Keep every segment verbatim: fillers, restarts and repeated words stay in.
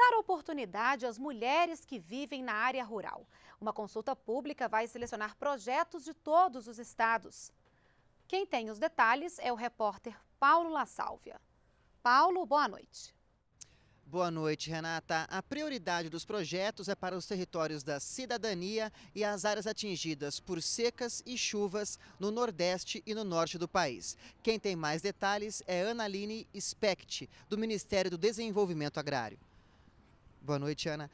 Dar oportunidade às mulheres que vivem na área rural. Uma consulta pública vai selecionar projetos de todos os estados. Quem tem os detalhes é o repórter Paulo La Sálvia. Paulo, boa noite. Boa noite, Renata. A prioridade dos projetos é para os territórios da cidadania e as áreas atingidas por secas e chuvas no Nordeste e no Norte do país. Quem tem mais detalhes é Analine Specht, do Ministério do Desenvolvimento Agrário. Boa noite, Ana.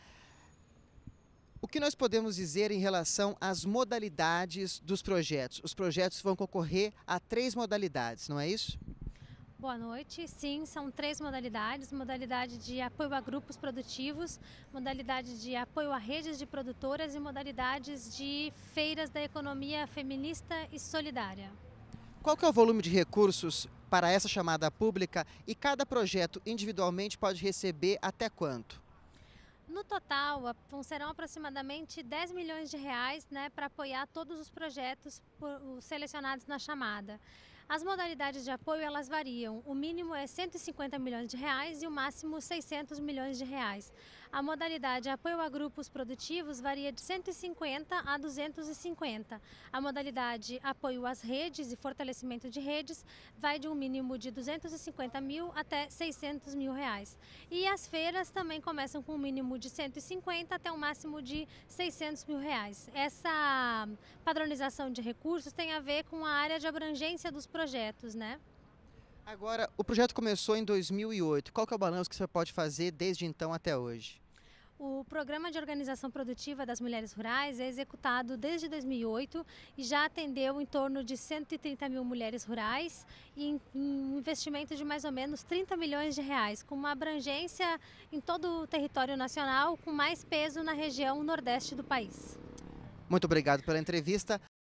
O que nós podemos dizer em relação às modalidades dos projetos? Os projetos vão concorrer a três modalidades, não é isso? Boa noite. Sim, são três modalidades. Modalidade de apoio a grupos produtivos, modalidade de apoio a redes de produtoras e modalidades de feiras da economia feminista e solidária. Qual que é o volume de recursos para essa chamada pública e cada projeto individualmente pode receber até quanto? No total, serão aproximadamente dez milhões de reais, né, para apoiar todos os projetos selecionados na chamada. As modalidades de apoio, elas variam. O mínimo é cento e cinquenta milhões de reais e o máximo seiscentos milhões de reais. A modalidade apoio a grupos produtivos varia de cento e cinquenta a duzentos e cinquenta. A modalidade apoio às redes e fortalecimento de redes vai de um mínimo de duzentos e cinquenta mil até seiscentos mil reais. E as feiras também começam com um mínimo de cento e cinquenta até um máximo de seiscentos mil reais. Essa padronização de recursos tem a ver com a área de abrangência dos projetos, né? Agora, o projeto começou em dois mil e oito. Qual que é o balanço que você pode fazer desde então até hoje? O Programa de Organização Produtiva das Mulheres Rurais é executado desde dois mil e oito e já atendeu em torno de cento e trinta mil mulheres rurais e em um investimento de mais ou menos trinta milhões de reais, com uma abrangência em todo o território nacional, com mais peso na região nordeste do país. Muito obrigado pela entrevista.